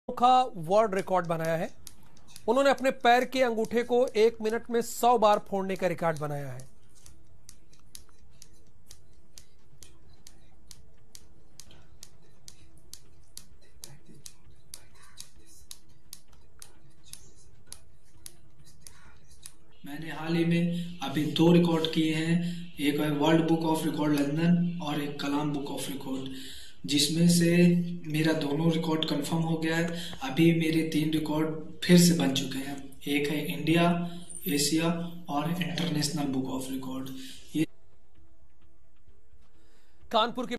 का world record बनाया है। उन्होंने अपने पैर के अंगूठे को 1 मिनट में 100 बार फोड़ने का रिकॉर्ड बनाया है। मैंने हाल ही में अभी 2 रिकॉर्ड किए हैं। एक है world book of record London और एक कलाम बुक ऑफ रिकॉर्ड, जिसमें से मेरा दोनों रिकॉर्ड कंफर्म हो गया है। अभी मेरे 3 रिकॉर्ड फिर से बन चुके हैं। एक है इंडिया, एशिया और इंटरनेशनल बुक ऑफ रिकॉर्ड। ये कानपुर के